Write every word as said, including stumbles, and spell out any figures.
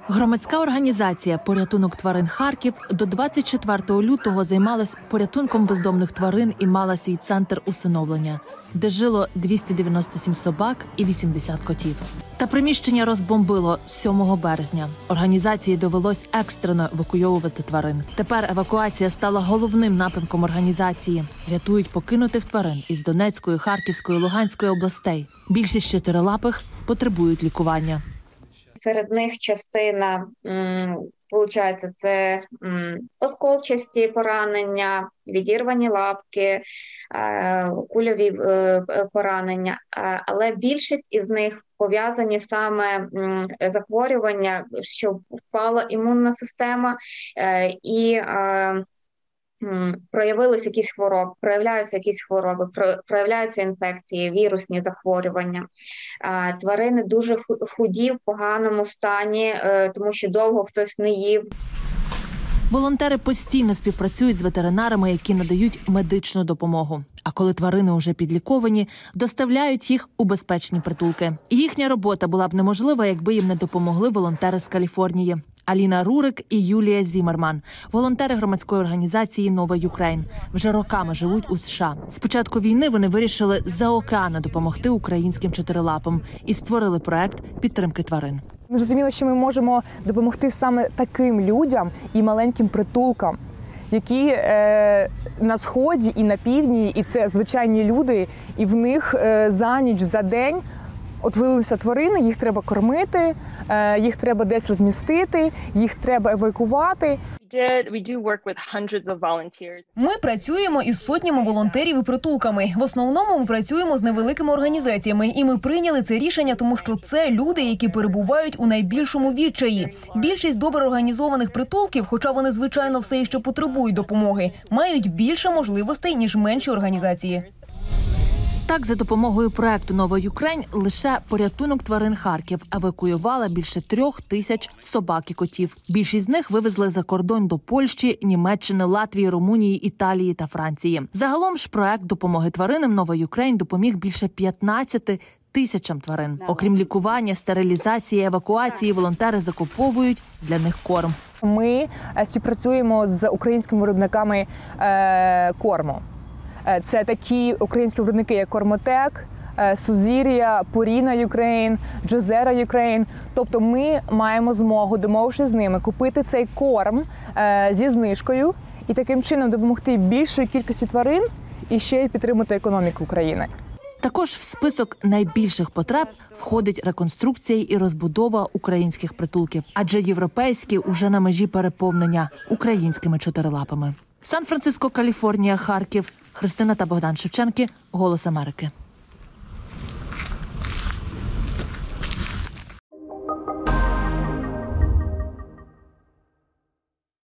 Громадська організація «Порятунок тварин Харків» до двадцять четвертого лютого займалась порятунком бездомних тварин і мала свій центр усиновлення, де жило двісті дев'яносто сім собак і вісімдесят котів. Та приміщення розбомбило сьомого березня. Організації довелось екстрено евакуйовувати тварин. Тепер евакуація стала головним напрямком організації. Рятують покинутих тварин із Донецької, Харківської, Луганської областей. Більшість чотирилапих потребують лікування. Серед них частина, виходить, це осколчасті поранення, відірвані лапки, кульові поранення. Але більшість із них пов'язані саме захворювання, що впала імунна система і проявилися якісь хвороби, проявляються якісь хвороби, проявляються інфекції, вірусні захворювання. Тварини дуже худі, в поганому стані, тому що довго хтось не їв. Волонтери постійно співпрацюють з ветеринарами, які надають медичну допомогу. А коли тварини вже підліковані, доставляють їх у безпечні притулки. І їхня робота була б неможлива, якби їм не допомогли волонтери з Каліфорнії. Аліна Рурик і Юлія Зімерман – волонтери громадської організації «Нова Юкрейн». Вже роками живуть у США. З початку війни вони вирішили з-за океану допомогти українським чотирилапим і створили проект підтримки тварин. Ми зрозуміли, що ми можемо допомогти саме таким людям і маленьким притулкам, які е, на Сході і на Півдні, і це звичайні люди, і в них е, за ніч, за день от вилилися тварини, їх треба кормити, е, їх треба десь розмістити, їх треба евакуювати. Ми працюємо із сотнями волонтерів і притулками. В основному ми працюємо з невеликими організаціями. І ми прийняли це рішення, тому що це люди, які перебувають у найбільшому відчаї. Більшість добре організованих притулків, хоча вони, звичайно, все іще потребують допомоги, мають більше можливостей, ніж менші організації. Так, за допомогою проекту «Нова Юкрейн» лише порятунок тварин Харків евакуювала більше трьох тисяч собак і котів. Більшість з них вивезли за кордон до Польщі, Німеччини, Латвії, Румунії, Італії та Франції. Загалом ж проект допомоги тваринам «Нова Юкрейн» допоміг більше п'ятнадцяти тисячам тварин. Окрім лікування, стерилізації, евакуації, волонтери закуповують для них корм. Ми співпрацюємо з українськими виробниками е, корму. Це такі українські виробники, як Кормотек, Сузір'я, Пуріна Юкрейн, Джозера Юкрейн. Тобто ми маємо змогу, домовившись з ними, купити цей корм зі знижкою і таким чином допомогти більшій кількості тварин і ще й підтримати економіку України. Також в список найбільших потреб входить реконструкція і розбудова українських притулків, адже європейські уже на межі переповнення українськими чотирилапами. Сан-Франциско, Каліфорнія, Харків. Христина та Богдан Шевченки. Голос Америки.